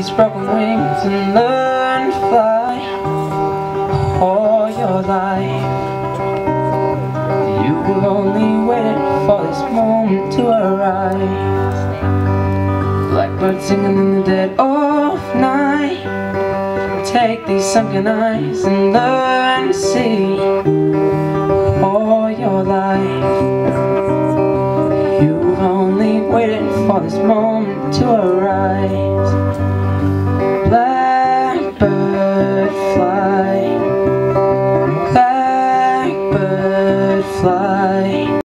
these broken wings and learn to fly all your life. You have only waited for this moment to arise. Blackbird singing in the dead of night. Take these sunken eyes and learn to see all your life. You've only waited for this moment to arise.